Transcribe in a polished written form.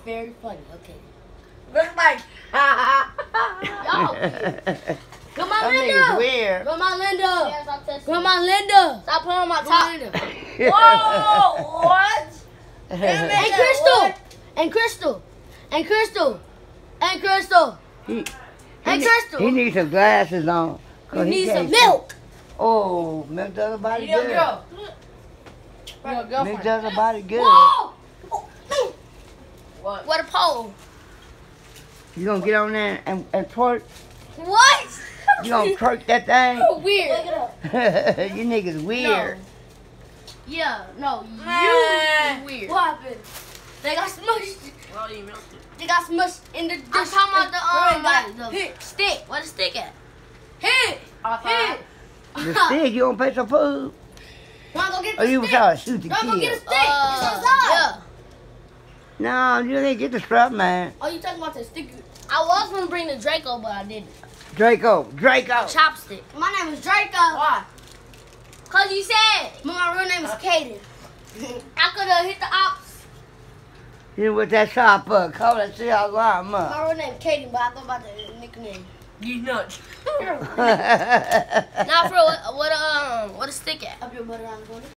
very funny. Okay. Look like. Y'all. Come on, Linda. That nigga's weird. Come on, Linda. Yeah, stop testing. Come on, Linda. Stop putting on my Come top. on, Linda. Whoa! What? And Crystal. And Crystal. And Crystal. And Crystal. And Crystal. He needs some glasses on. You need some milk. Oh, milk does a body Yo, good. girl. Milk does a body good. Whoa. What? What a pole. You gonna get on there and twerk? What? You gonna twerk that thing? Weird. Look it up. You niggas weird. Yeah, no, you Man. is weird. What happened? They got smushed. Not even milk. They got smushed in the dish. I'm talking about the hit. stick. Where the stick at? Hit. Outside. The stick, you don't pay some food? Wanna go get the Or you was stick? trying to shoot the Wanna go get a kid? stick? It's outside. Yeah. No, you didn't get the strap, man. Oh, you talking about the stick? I was gonna bring the Draco, but I didn't. Draco. Chopstick. My name is Draco. Why? Cause you said My real name is Kaden. I could have hit the ops. You with that chopper, call that shit out loud, man. My real name is Kaden, but I go by the nickname. You nuts. Now for what a stick at? Up your butt around the corner.